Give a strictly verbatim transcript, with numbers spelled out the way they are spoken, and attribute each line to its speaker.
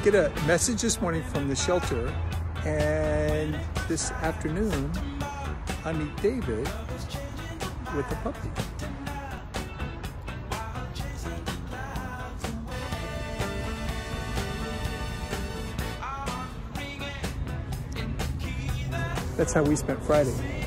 Speaker 1: get a message this morning from the shelter, and this afternoon I meet David with a puppy. That's how we spent Friday.